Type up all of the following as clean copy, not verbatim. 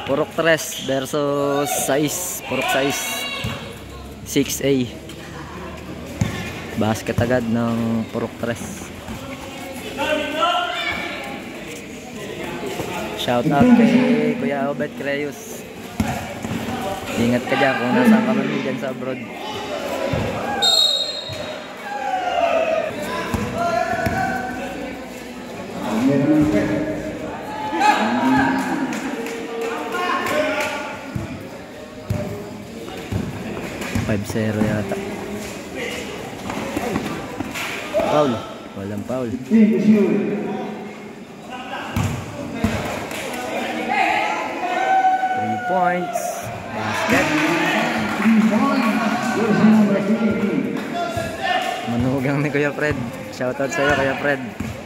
Purok 3 versus 6. Purok 6. 6A. Basket agad ng Purok 3. Shout out kay Kuya Obet Creyus. Ingat ka dyan kung nasaan ka man dyan sa abroad. $5-0 yata. Foul. Walang foul. 3 points. Basket. Manugang ni Kuya Fred. Shoutout sa'yo Kuya Fred.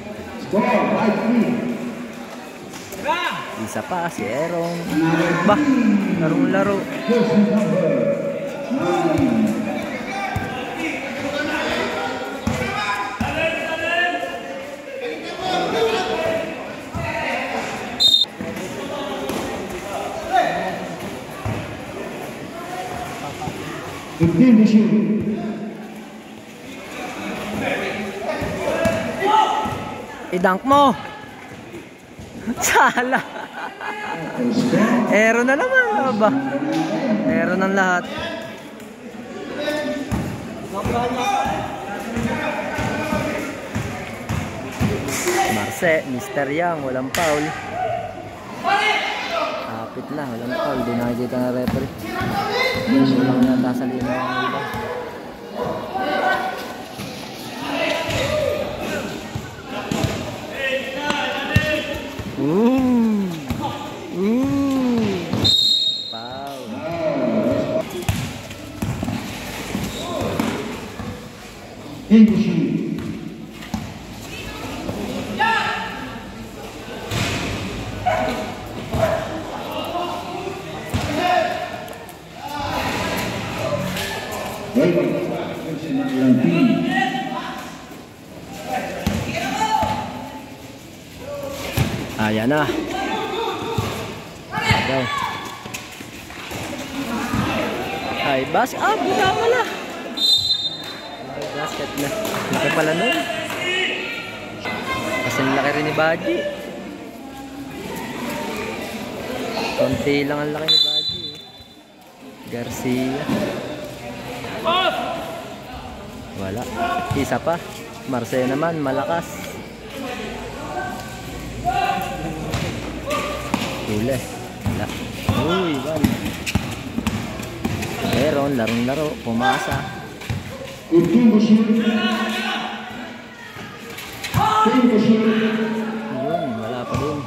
Isa pa si Erong. Bah, larong-laro. I-dunk mo. Sala. Aero na naman, ano ba? Aero ng lahat. Marce, Mr. Yang, walang foul. Kapit na, walang foul. Di nakikita na referee. Walang yata sa lima ng iba. Foul. Ayan na. Agaw. Ay, basket. Ah, buka pala. Ay, basket na. Laki pala nun. Kasi laki rin ni Baji. Konti lang ang laki ni Baji. Garcia. Wala. Isa pa. Marce naman, malakas. Huli. Wala. Uy, wala. Meron, larong-laro. Pumasa. Yun, wala pa din.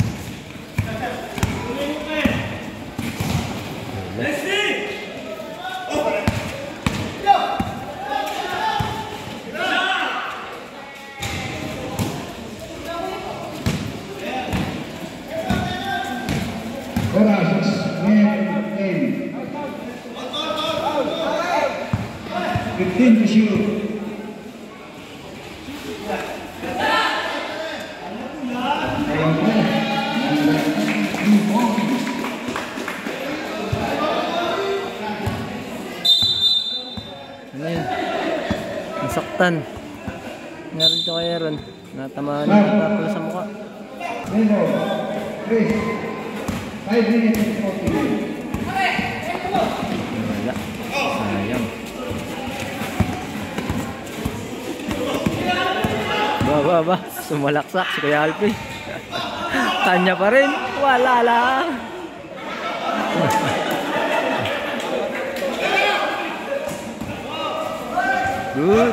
Ano yun? Nasaktan. Meron dito kay Aaron. Natamaan na pala sa mukha. 5 minutes and 40 minutes. Wala. Sayang. Ba. Sumalaksak si Kuya Alpi. Kanya pa rin. Wala lang. Good.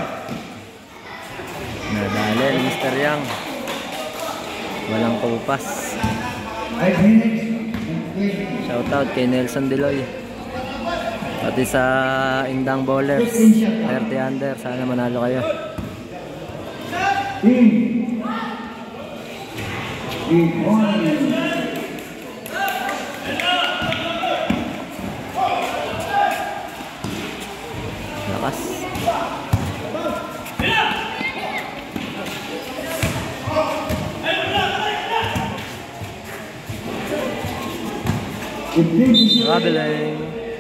Nadali Mr. Yang. Walang kupas. 5 minutes. Shout out kay Nelson Deloy. Pati sa Indang Bowlers 30 under. Sana manalo kayo. Lakas. Traveling.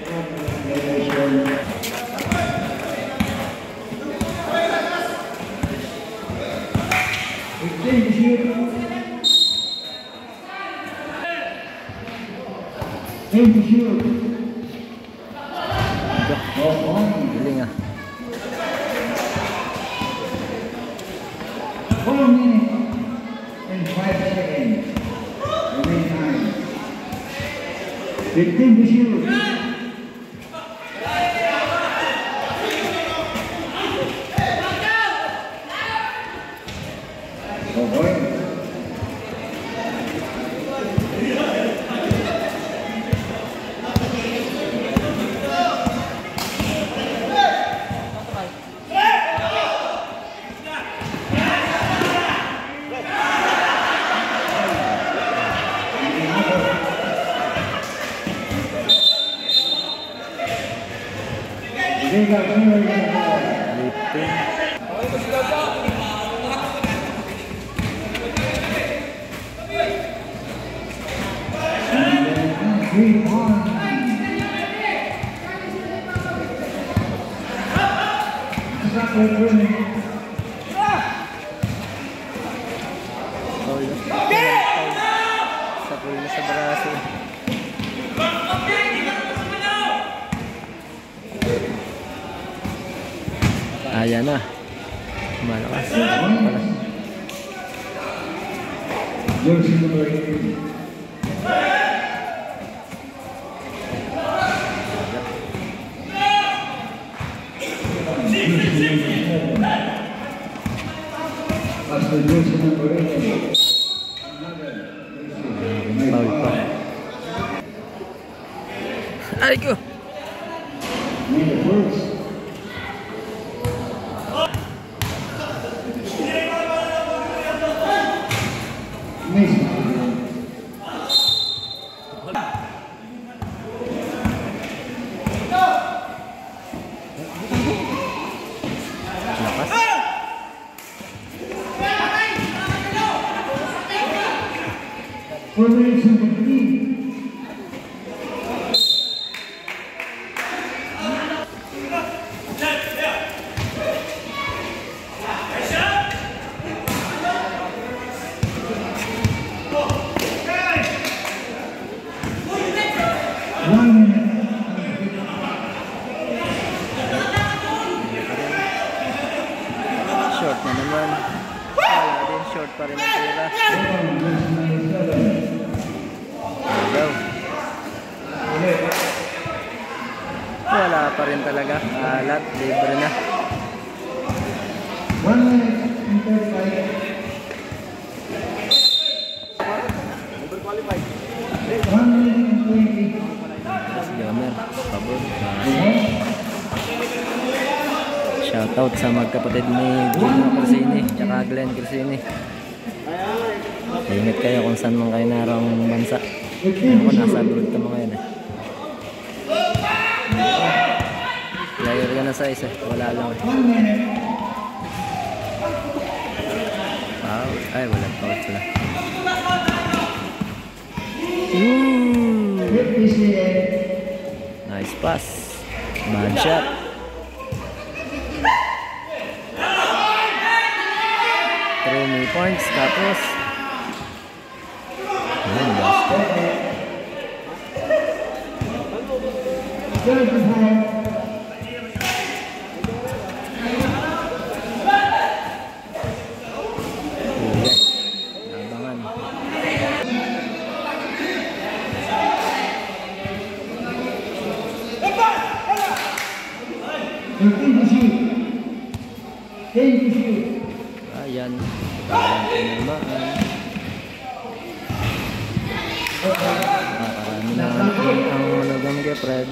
Galing ah. 4 minutes and 5 seconds. Remaining time. 15 to shoot. Oh boy. Lifting. Sa pull na sa braso. Ayan na. Malakas. Jersey number 8. That's the jersey number 8. Foul pa. Ay ko! Made the first. Mason. Lakas. For minutes and 15. Short na naman. Wala din. Short pa rin ang tira. Daw. Wala pa rin talaga. Alat. Libre na. 1 minute and 35. Overqualified. 1 minute and 20. Jomer. Pabor. Shoutout sa magkapatid ni Gino Cresini tsaka Glenn Cresini. Ingat kayo kung saan man kayo narong bansa. Ako nasa abroad ka mga yun eh. Player ka na sa isa. Wala lang eh. Foul. Ay wala foul sila. Nice pass. Bad shot. Throw me points tapos ayun, basket. Labangan. Ayan. Tinamaan. Nakarami na ang managang kay Fred.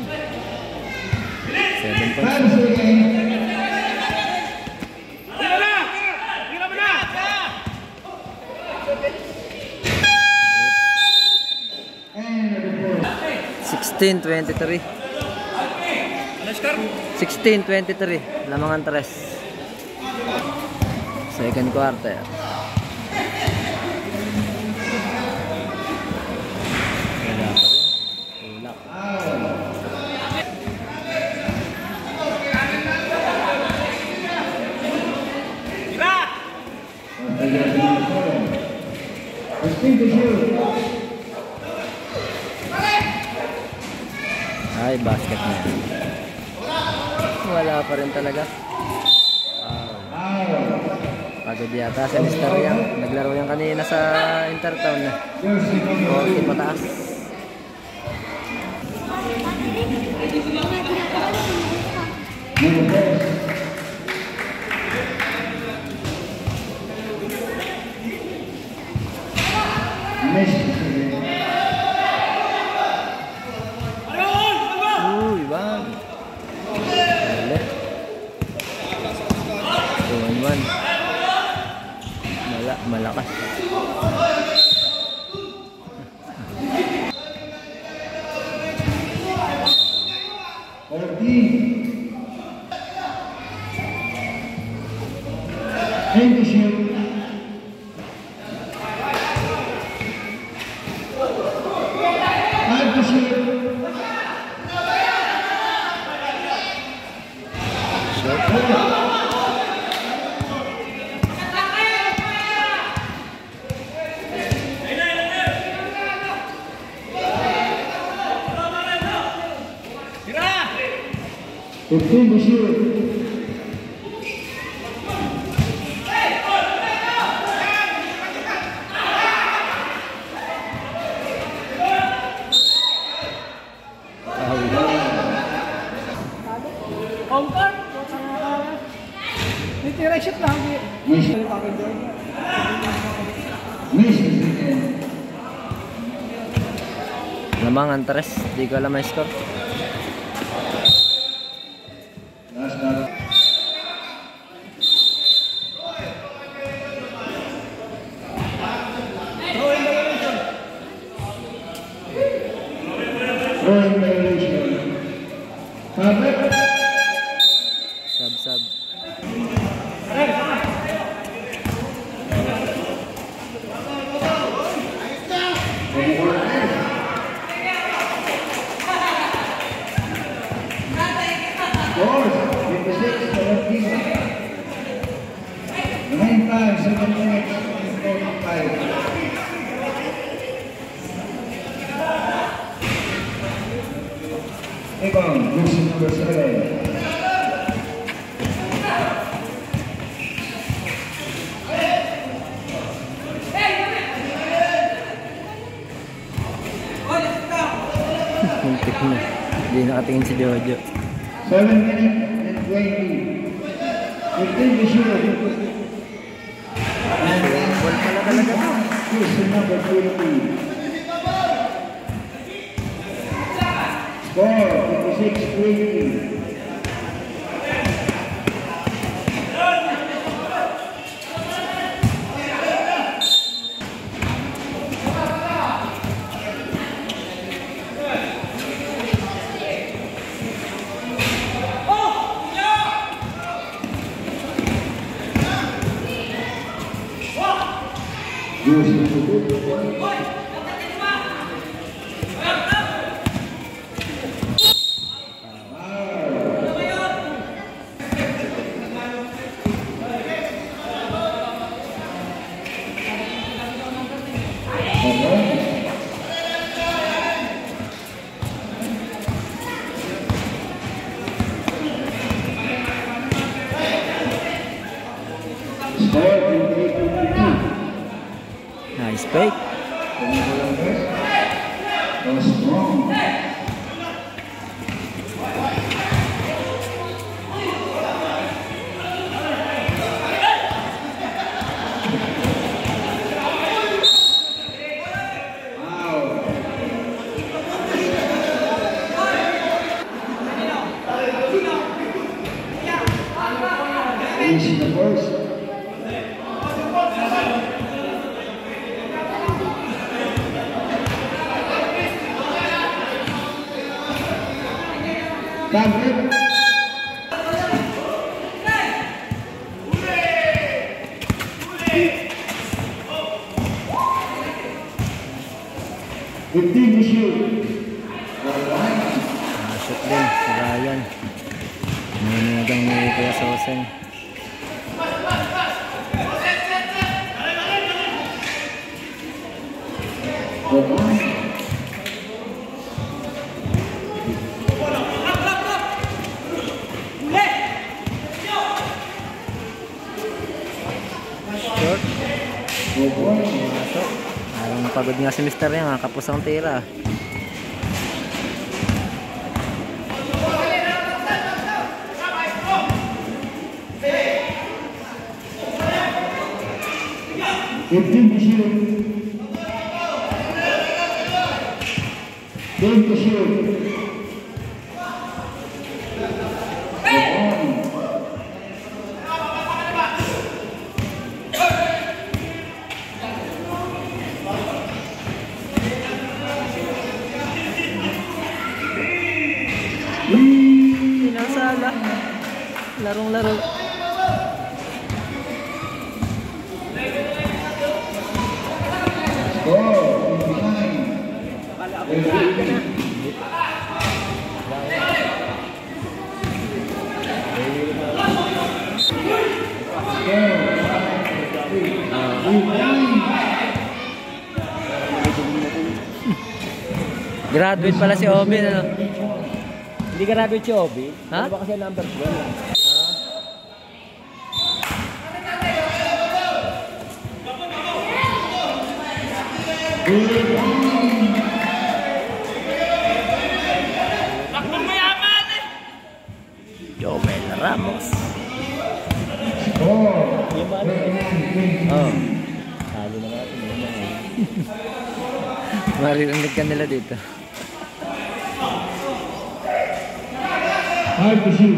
7 points. Sixteen 23. 16-23. Lamangan 3. Second quarter. Wala pa rin. to shoot. Ay, basket na yan. Wala pa rin talaga. Pagod yata si Mr. Yang. Naglaro yan kanina sa Intertown. 40 pataas. Uy, bang. Ulit. 2-1. Malakas. Shoot lang. Lamang ang tres. Di ko alam ang score. Sub. Number 7. Muntik na. Hindi nakatingin si Jojo. 7 minutes and 20. 15 to shoot. Ball pala talaga to. Here's number 20. Score 56-20. Nice fake. Shoot din si Ryan. Nananagang ni Kuya Sosen. Short. Masok. Parang pagod nga si Mr. Yang, kapos ang tira. Pinasala. Larong-laro. Graduate pala si Obi, ano? Hindi graduate si Obi. Ha? Ano ba kasi number 12? Joel Ramos. Yung ba ano? Oh. Talo na natin. Maririnig ka nila dito. Hard to shoot.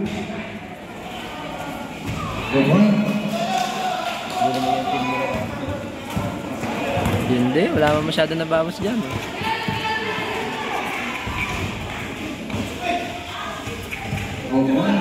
Good one. Hindi naman yung team nila. Hindi, wala man masyado nabawas dyan. Eh. Good one.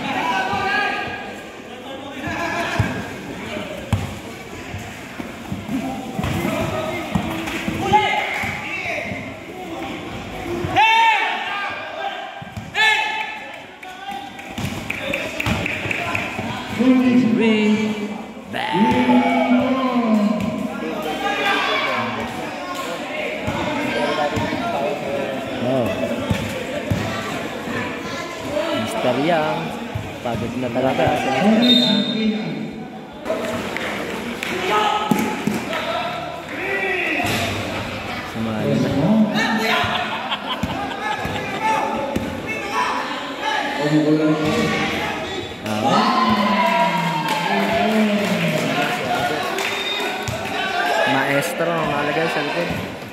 Oh. Mr. Yang, pagod na talaga. Sumali na. Maestro, malagay sa likod.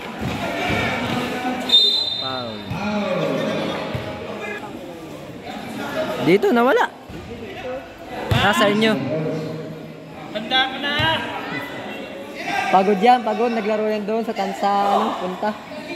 Foul. Dito, nawala. Nasa inyo. Handa ka na! Pagod yan, pagod. Naglaro yan doon sa Tansa, ano, punta.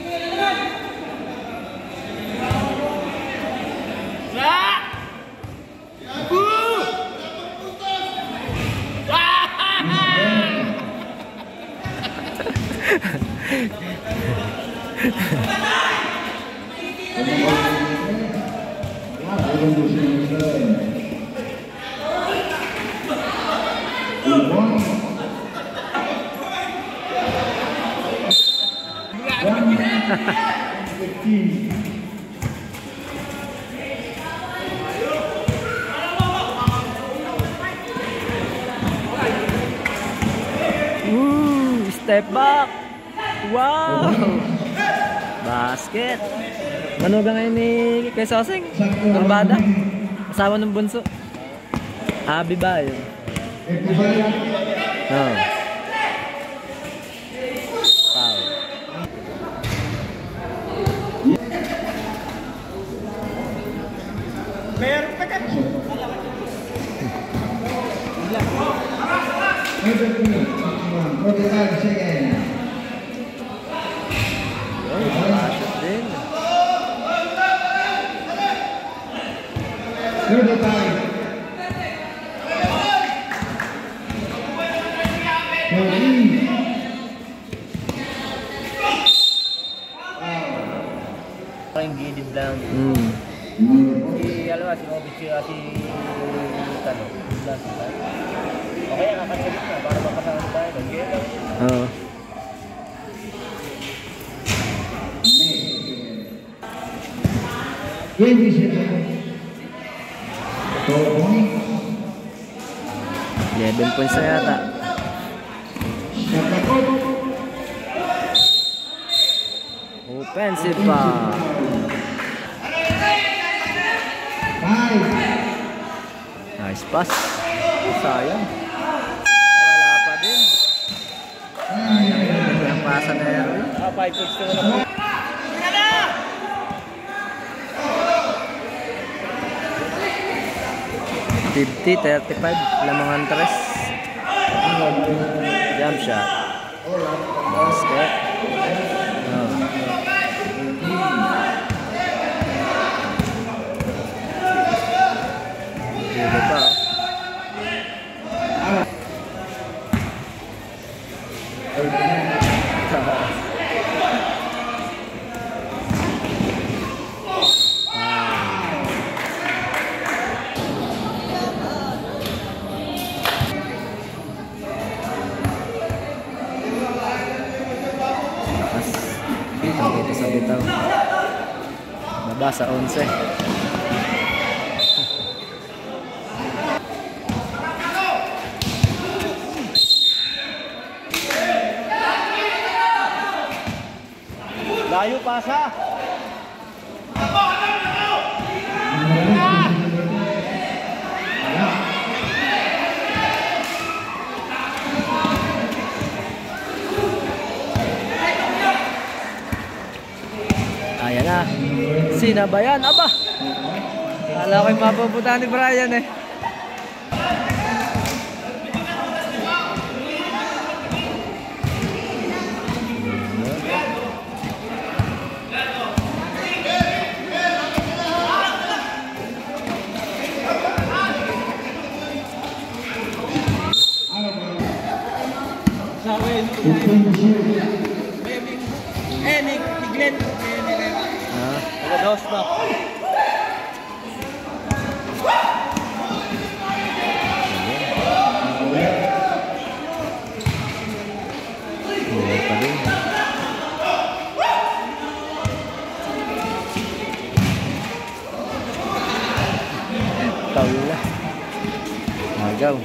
Step back. Wow. Basket. Manuga ngayon ni kay Soseng. Turbada. Asawa ng bunso. Abi ba yun? Oh. Wow. Meron pa ka! Basket din. Parang gilid lang. Si, alam nga, si Obi, si Tano. Okay, nakakasalit na. Para makasama tayo. Nag-gilid lang. Oo. 20 seconds. 4 points. 11 points na yata. Shot clock. Offensive pa. 5. Nice pass. Sayang. Wala pa din. Ang pasa na yan. 5 points na lang. 50-35. Lamang Tres. Jump shot. Basket. Oh. Dito pa. Dito sa bitaw. Baba sa 11. Layo pasa. Ayan na. Sinabayan. Aba! Kala ko'y mapupunta ni Brian eh. Nick Glenn. Dos pa. Taula. Magaw.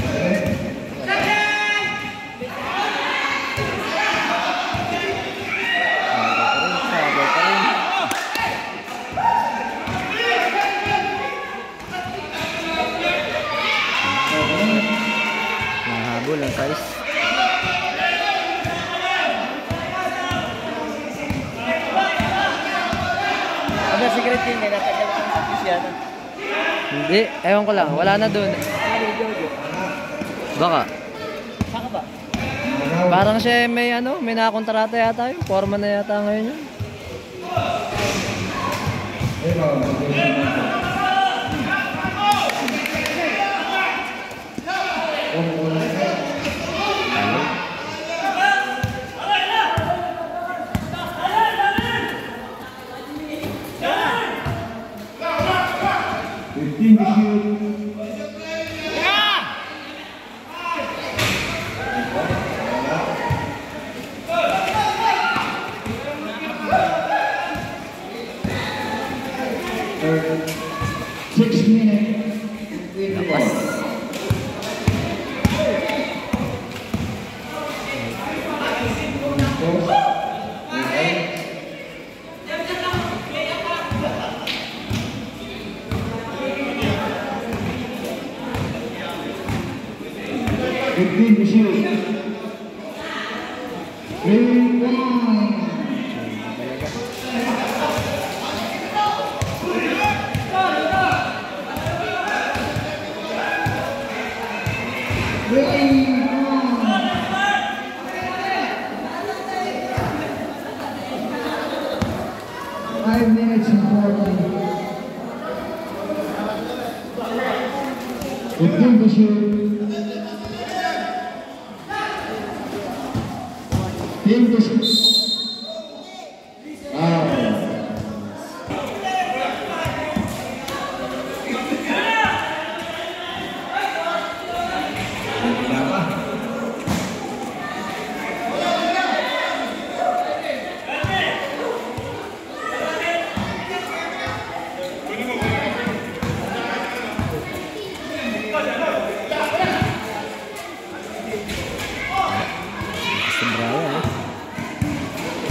Nahabol ang size. Ano secret team may natagal ang Cristiano? Hindi, ewan ko lang. Wala na dun. Baka. Saka ba? Parang siya may ano, may nakakontrata yata yun. Forma na yata ngayon yun.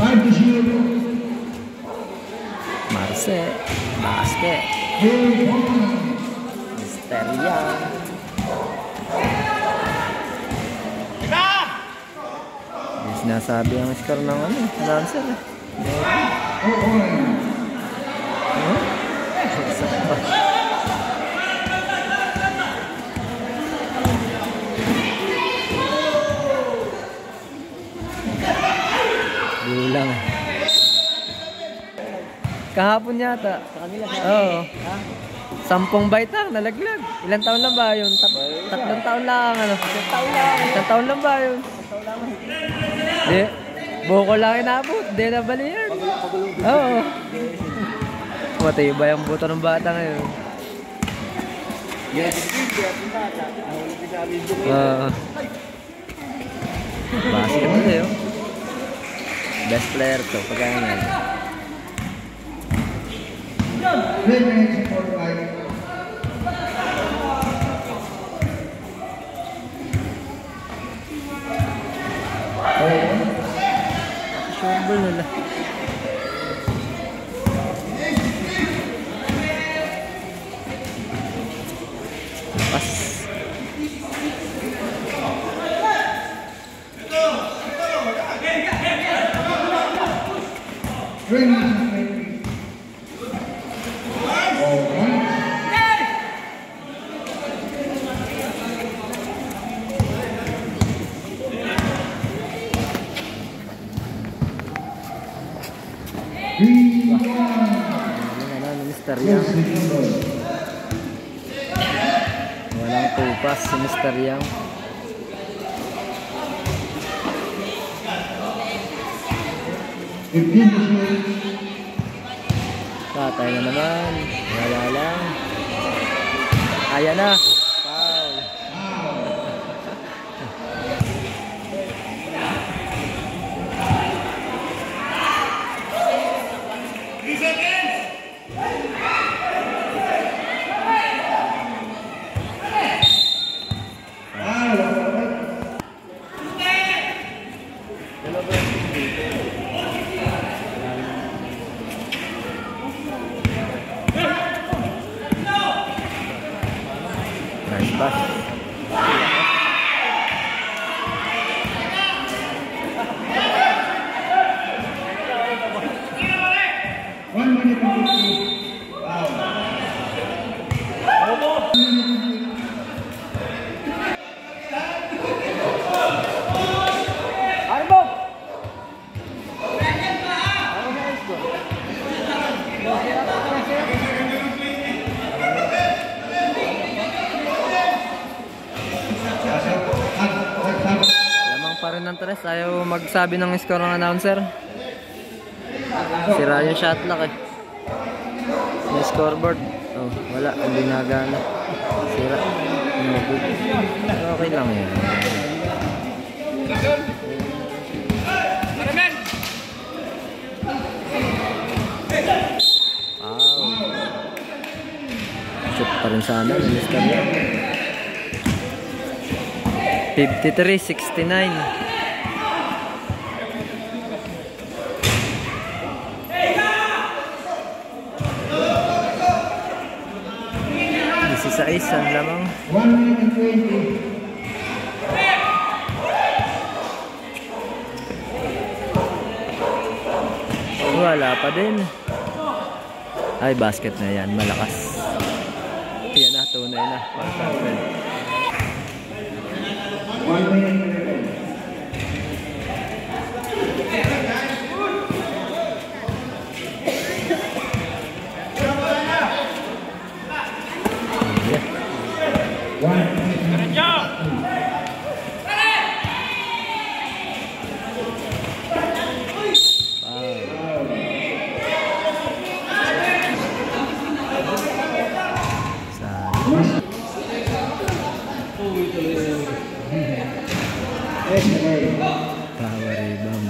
5-0. Marce, basket. Mr. Young. May sinasabi ang score ng ano, announcer eh. Gulang. Kahapon yata. Oo. 10 baitang nalaglag. Ilang taon lang ba yun? 3 taon lang ano? 1 taon lang ba yun? Di. Buko lang inabot. Di nabali yan. Oo. Matibay ang buto ng bata ngayon. Basket mo yun. Best player to. Pagkaya nga. 3 minutes 45. Sure ball nila. Pas. Mr. Young. Walang tupas si Mr. Young. Patay na naman. Wala lang. Ayan na. Foul. Nice pass. Rin ng tres, ayaw magsabi ng score ng announcer. Sira yung shot clock eh. May scoreboard. Oh, wala, hindi nagana. Sira. No good. Okay lang yan. Wow. Shoot pa rin sana. Nalis ka niya. 53-69. Sa isang lamang. 1 minute and 20. Wala pa din. Ay, basket na yan. Malakas. Yan na, tunay na. 1 minute. Power rebound.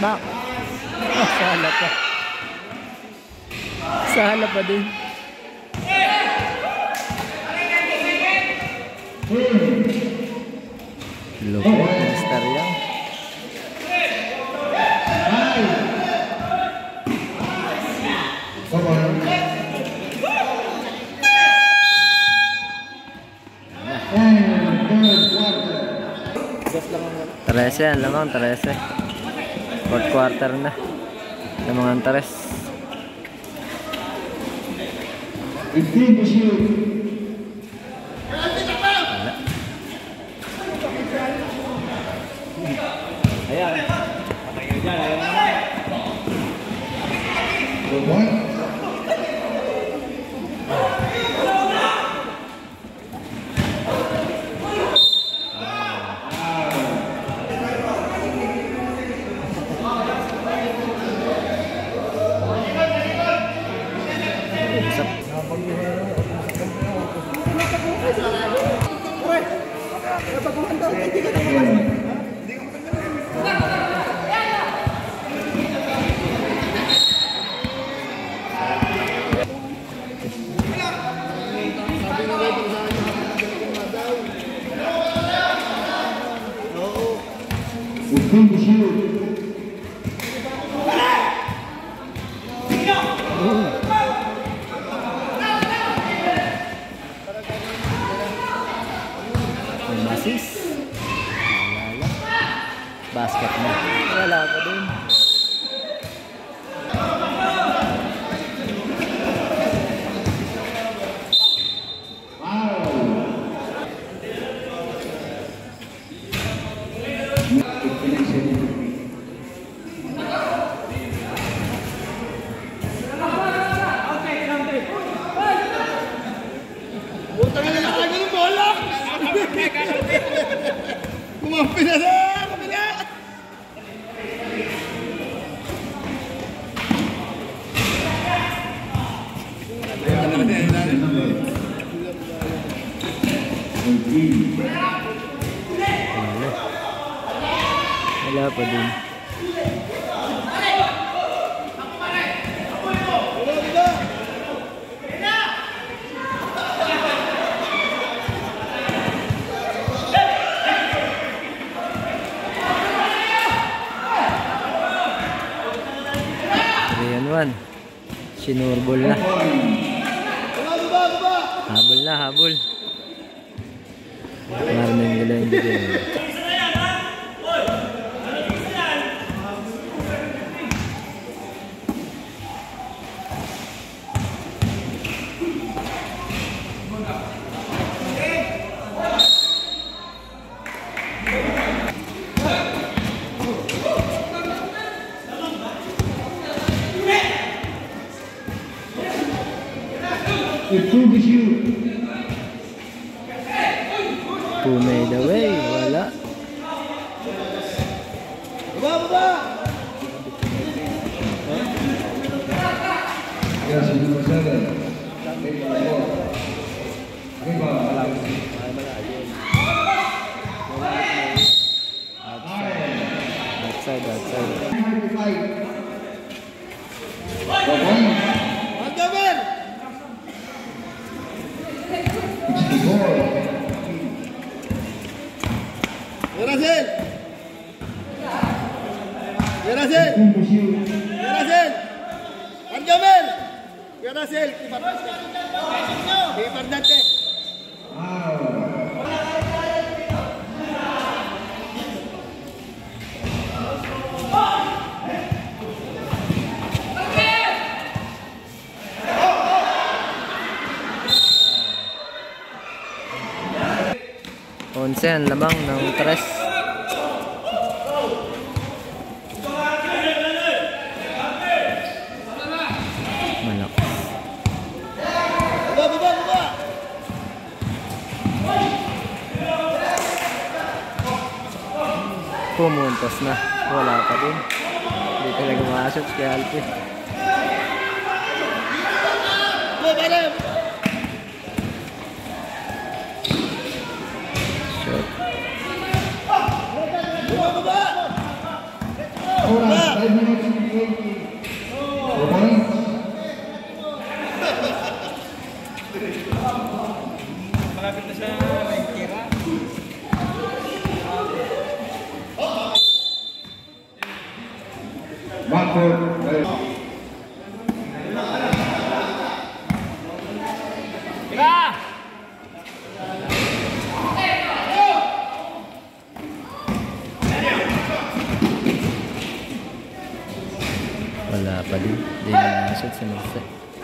back. Oh, sala pa. Sala pa din. Lupit, Mr. Yang. Come on. And third quarter. Gas lang ang 13 yan, lamang 13. Fourth quarter na. Lamang ang 3. 15 to shoot. Ayan. Patayo dyan. Ayan naman. Good one. Masis. Basket na. Wala pa din. Kumampi na sa kabila! Wala pa din. Sinurbol na. Habol na, habol. Marning nila yung video. Who made the way? Wala. Yes, number 7. Outside, outside. Onse ang lamang ng tres. Malakas. Pumuntos na. Wala pa din. Hindi talaga makashots kay Alpi. Shot. Wala pa din. Hindi na nashoot si Marce.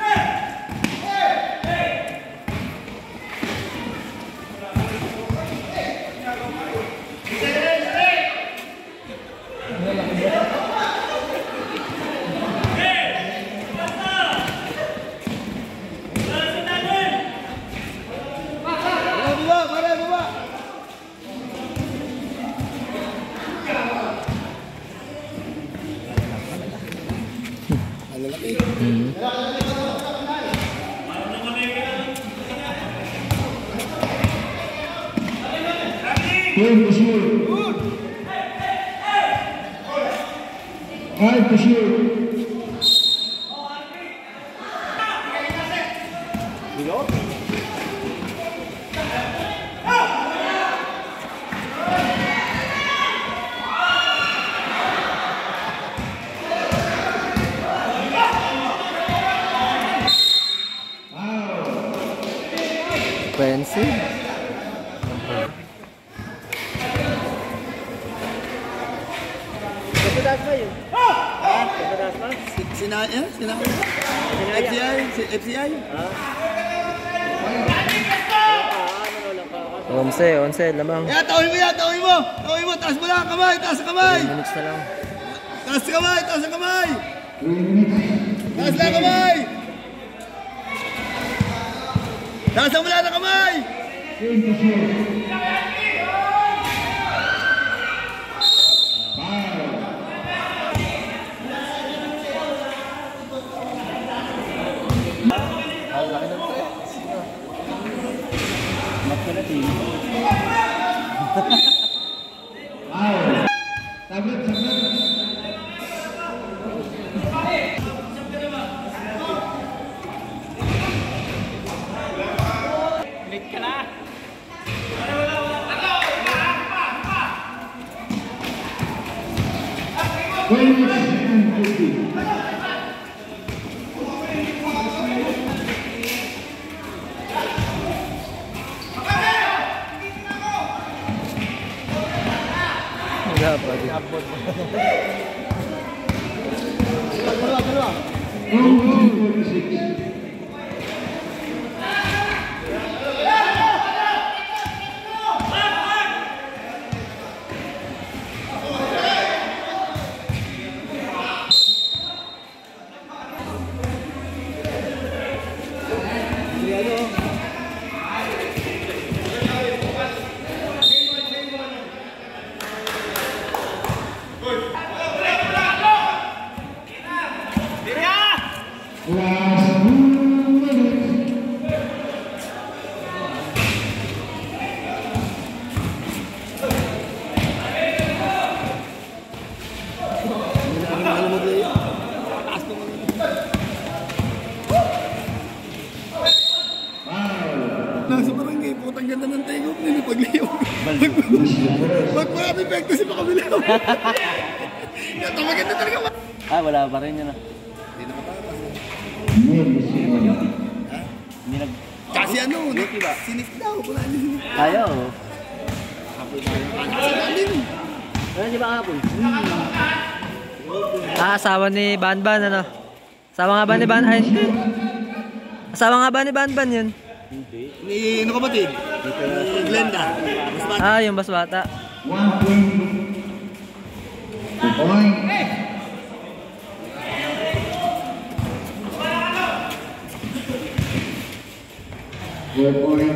to shoot. 5 to shoot. Offensive. Kapadaas ba yun? Kapadaas ba? Sinaya? FCI? Onse, lamang. Tawin mo! Taas mo lang, kamay! Taas ang kamay! 3 minutes na lang. Taas ang kamay! 3 minutes. Taas lang kamay! Taas mo lang ang kamay! 10 to shoot. Tablet. Late ka na. Wala pa din. Last 2 minutes. Nasa barangay, putang ganda ng tayo nila pagliyaw. Magparami pekto si Pakabilaw. Yan, maganda talaga. Wala pa rin yun. Hindi nag... Kasi ano, sinip daw. Wala niya sinip. Kaya o. Kasi namin. Ano di ba kahapon? Asawa ni Banban, ano? Asawa nga ba ni Banban? Ay, hindi. Asawa nga ba ni Banban yun? Ni ano kapatid? Ni Glenda. Yung basbata. 1 point. 2 point. Good point.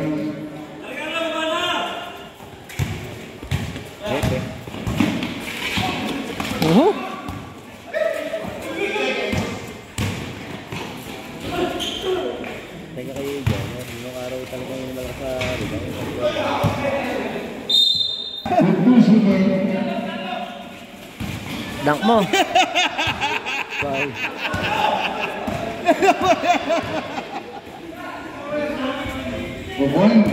Teka kayo dyan. Nung araw talaga yung malakas sa rebound. Good 2 seconds. Dunk mo. Bye. 4 points.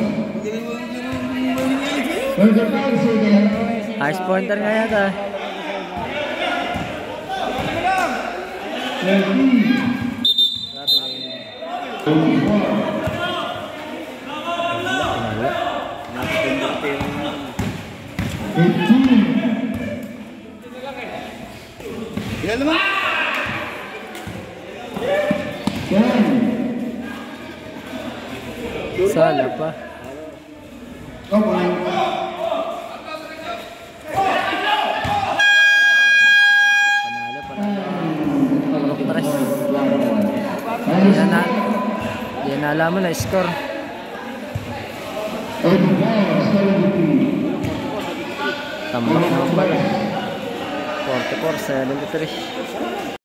35 seconds. Highest pointer nga yata. 13. 24. Ilan naman? Sala pa. Panalo, panalo. Tres. Yan na alaman na score. Tambak naman pala. 44-73.